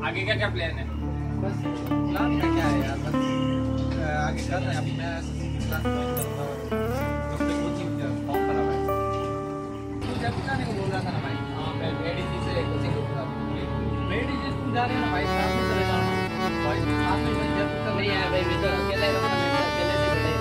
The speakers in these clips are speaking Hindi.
आगे क्या क्या प्लान है? बस प्लान का क्या है यार, बस आगे कर रहे हैं। अभी मैं क्लास ज्वाइन करूँगा और उससे कोचिंग फॉर्म भरा हुआ है। तू जब जाने को बोल रहा था ना भाई? हाँ मैं एडीसी से कोचिंग लूँगा। मेरी जी तुम जा रहे हो ना भाई, साथ में चले जाओ ना भाई। साथ में जब तक नहीं यार भाई, मैं तो अकेले रहूँगा, मैं तो अकेले से बड़े।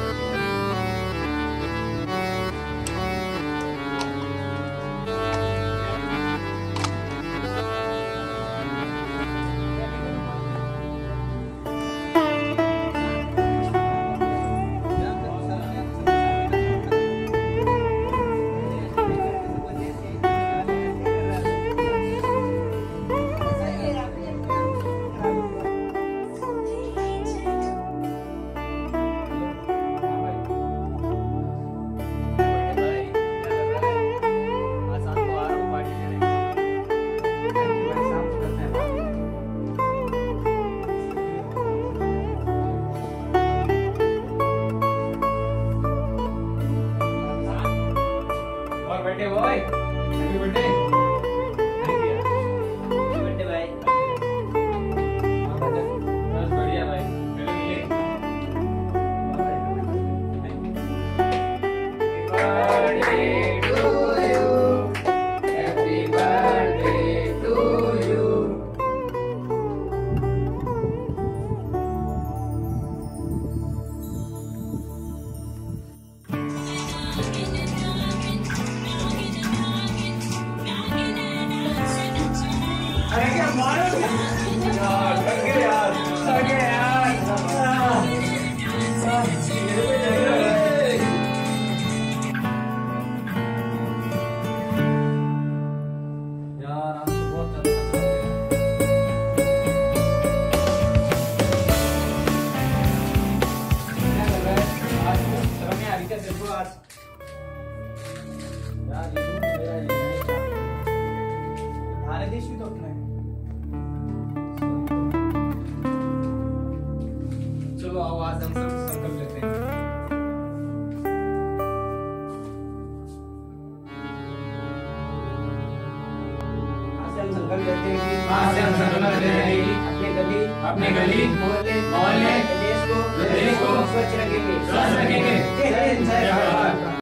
Birthday boy, happy birthday. Thank you happy birthday भाई। बस बढ़िया भाई, मेरे लिए birthday to you, happy birthday to you. अरे क्या मारो यार, थक गए यार, थक गए यार। यार आज तो बहुत ज्यादा थक गए। क्या कर रहा है आज? तो शर्म नहीं आ रही क्या तेरे को आज? यार ये तो मेरा ये नहीं था। थाने देश भी तो अपना है। चलो आओ आज हम सब संकल्प लेते हैं। आज से हम संकल्प लेते हैं कि अपने गली मोहल्ले देश को स्वच्छ रखेंगे।